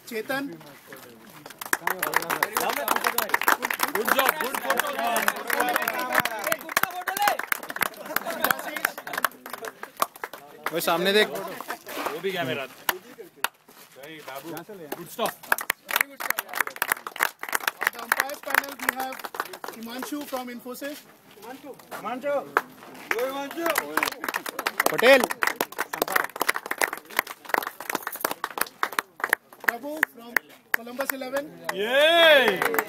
Chetan. Good job. Good photo. वो सामने देख वो भी कैमरा बाबू good stop On the umpires panel we have Himanshu from Infosys. Patel Prabhu from Columbus 11. Yay!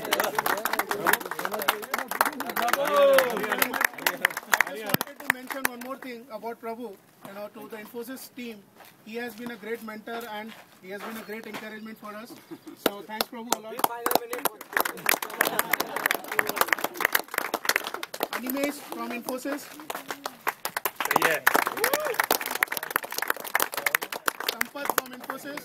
I just wanted to mention one more thing about Prabhu. To the Infosys team, he has been a great mentor and he has been a great encouragement for us. So thanks, Prabhu, a lot. Animesh from Infosys. Yeah. Sampath from Infosys.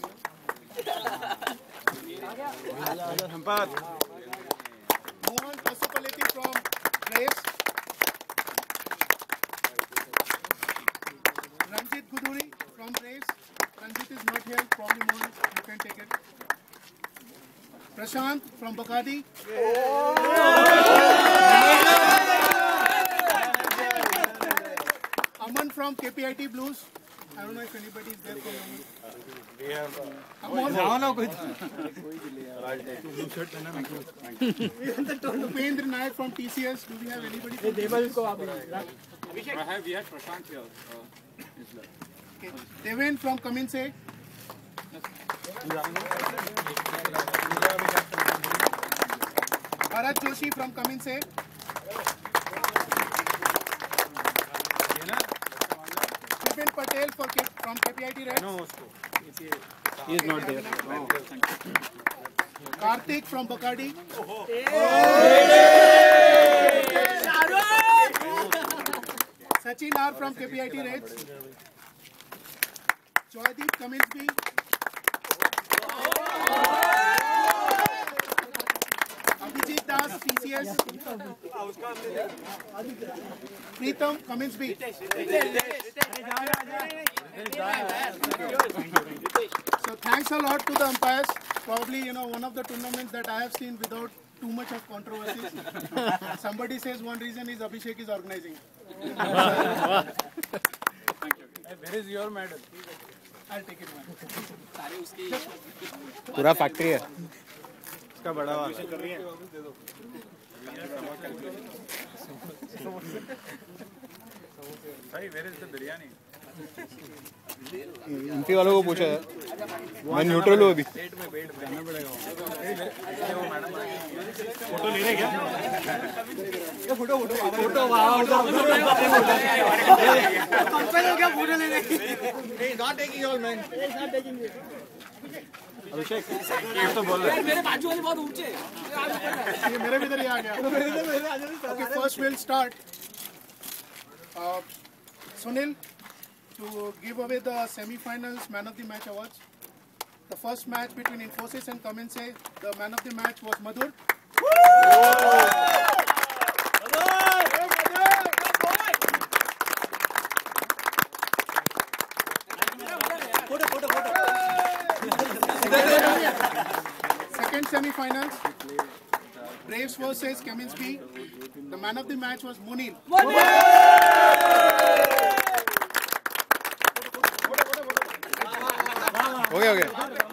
Mohan Pasupaleti from Grace. Ranjit Guduri from Grace. Ranjit is not here, probably Mohan, you can take it. Prashant from Bacardi. Aman from KPIT Blues. I don't know if anybody is there for Aman. We have Upendra Nayak from TCS. Do we have anybody from TCS? We had Prashant here. Okay. Deven from Cummins. Bharat Joshi from Cummins. Vipin Patel from KPIT Reds. no. he is not there. Karthik from Bacardi. Sachin R from KPIT Reds. Joydeep Cummins. Abhijit Das TCS. Preetham Cummins. So thanks a lot to the umpires. Probably one of the tournaments that I have seen without too much of controversies. Somebody says one reason is Abhishek is organizing. Where is your medal? I'll take it, man. पूरा factory है इसका बड़ा वाला कर रही है भाई where is the biryani? MP वालों को पूछा है मैं न्यूट्रल हूँ अभी पेट में जाना पड़ेगा वो मैडम फोटो ले रहे क्या ये फोटो क्या फोटो ले रहे not taking all man Abhishek ये तो बोल रहे मेरे बाजू वाले बहुत ऊंचे ये मेरे भी इधर ही आ गया. Okay, first we'll start. Sunil to give away the semi-finals man of the match awards. The first match between Infosys and Cummins, the man of the match was Madhur. Second semi-finals, Braves versus Cummins B. The man of the match was Munil. हो गया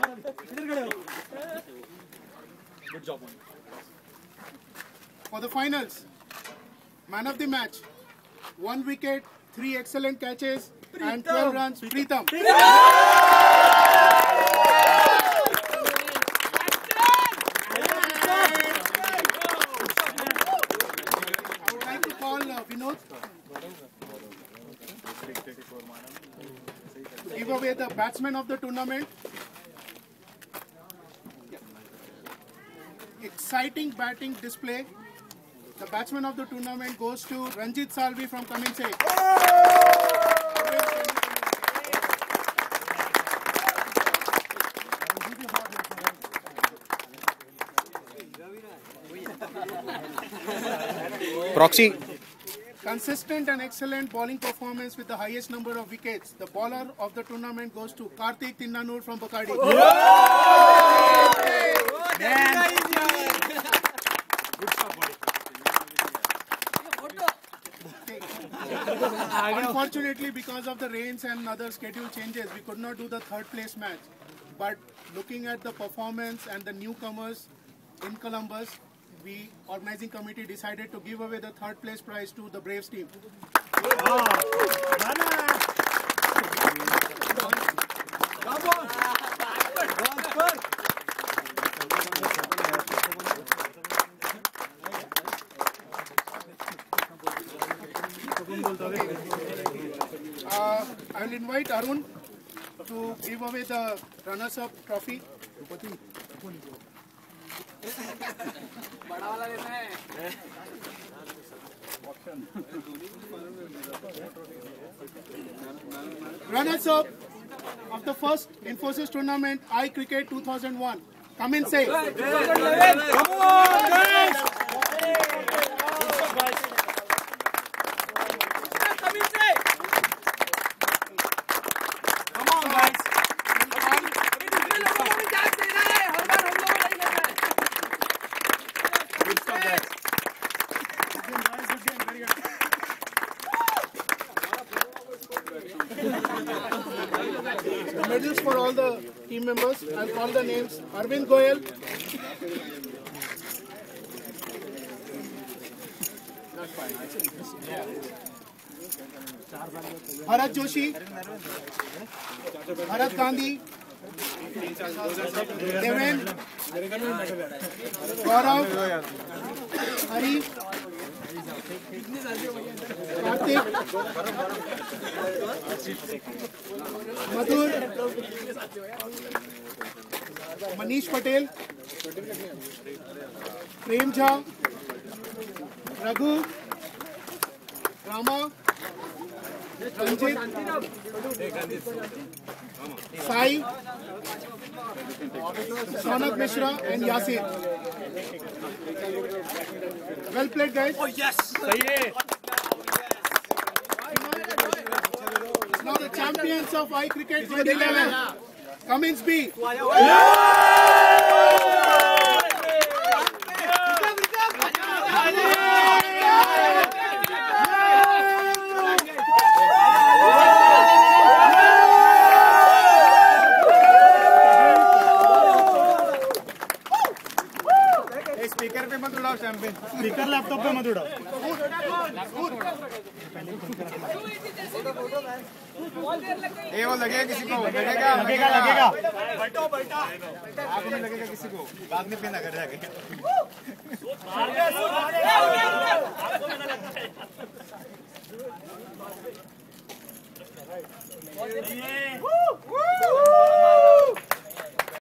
good job For the finals, man of the match, 1 wicket, 3 excellent catches, and 12 runs. Preetham. I would like to call Vinod to give away the batsman of the tournament. Exciting batting display. The batsman of the tournament goes to Ranjit Salvi from Cummins. Proxy Consistent and excellent bowling performance with the highest number of wickets. The bowler of the tournament goes to Karthik Tinnanur from Bacardi. Unfortunately, because of the rains and other schedule changes, we could not do the third place match. But looking at the performance and the newcomers in Columbus, the organizing committee decided to give away the third place prize to the Braves team. I will invite Arun to give away the runners-up trophy. बड़ा वाला लेना है. Runners-up of the first Infosys tournament, iCricket 2001. Come in, say. Come on, guys! Come in, say. Come on, guys. अभी दूसरे लोगों को भी chance देना है. हर बार हम लोगों को नहीं करना है. Medals for all the team members. I'll call the names. Arvind Goyal. Bharat Joshi. Bharat Gandhi. Deven. Gaurav. Hari. Karthik. Madhur. Manish Patel. Prem Jha. Raghu. Rama. Ranjit. Sai. Sonak Mishra and Yasir. Well played, guys. Oh yes. Now the champions of iCricket 2011. Cummins B. Speaker पे मत उड़ाओ champion. Speaker laptop पे मत उड़ाओ. ये वो लगेगा किसी को. लगेगा. आंखों में लगेगा किसी को. बाद में पीना कर जाके.